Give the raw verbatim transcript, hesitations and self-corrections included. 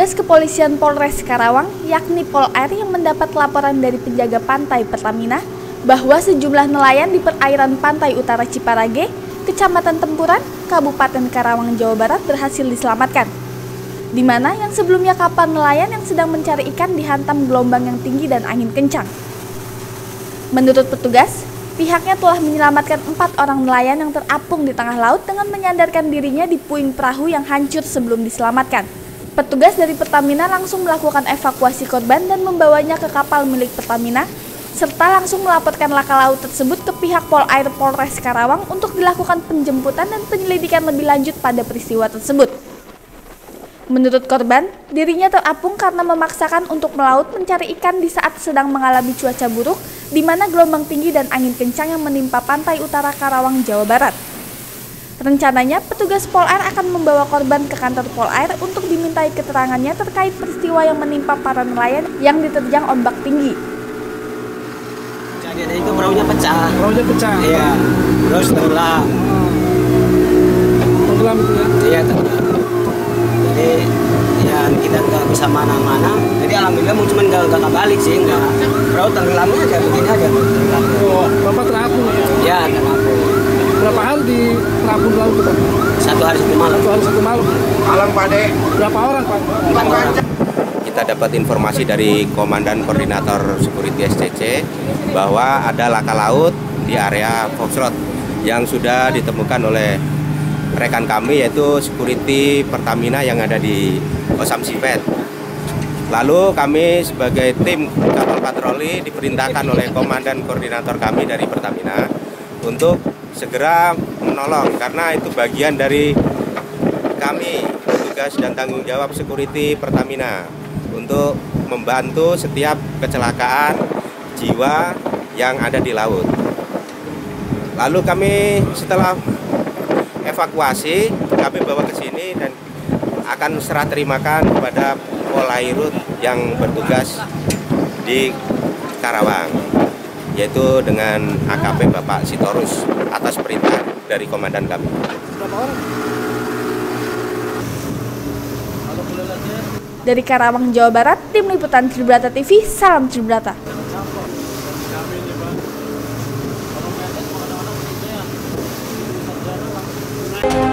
Petugas kepolisian Polres Karawang, yakni Polair, yang mendapat laporan dari penjaga pantai Pertamina bahwa sejumlah nelayan di perairan pantai utara Ciparage, Kecamatan Tempuran, Kabupaten Karawang, Jawa Barat berhasil diselamatkan. Di mana yang sebelumnya kapal nelayan yang sedang mencari ikan dihantam gelombang yang tinggi dan angin kencang. Menurut petugas, pihaknya telah menyelamatkan empat orang nelayan yang terapung di tengah laut dengan menyandarkan dirinya di puing perahu yang hancur sebelum diselamatkan. Petugas dari Pertamina langsung melakukan evakuasi korban dan membawanya ke kapal milik Pertamina, serta langsung melaporkan laka laut tersebut ke pihak Polair Polres Karawang untuk dilakukan penjemputan dan penyelidikan lebih lanjut pada peristiwa tersebut. Menurut korban, dirinya terapung karena memaksakan untuk melaut mencari ikan di saat sedang mengalami cuaca buruk, di mana gelombang tinggi dan angin kencang yang menimpa pantai utara Karawang, Jawa Barat. Rencananya, petugas Polair akan membawa korban ke kantor Polair untuk dimintai keterangannya terkait peristiwa yang menimpa para nelayan yang diterjang ombak tinggi. Jadi itu perahunya pecah. Perahunya pecah? Iya, terus tenggelam. Tenggelam itu ya? Iya, tenggelam. Jadi ya kita nggak bisa mana-mana. Jadi alhamdulillah cuma nggak nggak balik sih, nggak. Perahu tenggelamnya aja begini aja. Tenggelam. Oh, Bapak terapung ya? Iya, terapung. Berapa hari di terapung laut itu? Satu hari satu malam. Satu hari satu malam. Malam Pak De. Berapa orang Pak? Empat orang. Kita dapat informasi dari Komandan Koordinator Security S C C bahwa ada laka laut di area Foxtrot yang sudah ditemukan oleh rekan kami, yaitu security Pertamina yang ada di Osam Sipet. Lalu kami sebagai tim kapal patroli diperintahkan oleh Komandan Koordinator kami dari Pertamina untuk segera menolong, karena itu bagian dari kami, tugas dan tanggung jawab security Pertamina, untuk membantu setiap kecelakaan jiwa yang ada di laut. Lalu kami setelah evakuasi, kami bawa ke sini dan akan serah terimakan kepada Polairut yang bertugas di Karawang, yaitu dengan A K P Bapak Sitorus atas perintah dari komandan kami. Berapa orang? Dari Karawang, Jawa Barat, Tim Liputan Tribrata T V, salam Tribrata. Thank you.